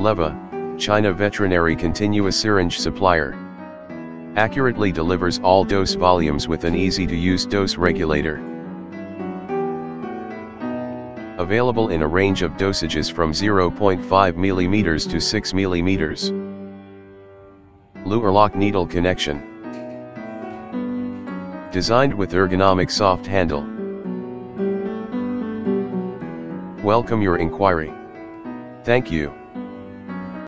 LEVAH, China veterinary continuous syringe supplier. Accurately delivers all dose volumes with an easy-to-use dose regulator. Available in a range of dosages from 0.5 mm to 6 mm. Luer lock needle connection. Designed with ergonomic soft handle. Welcome your inquiry. Thank you.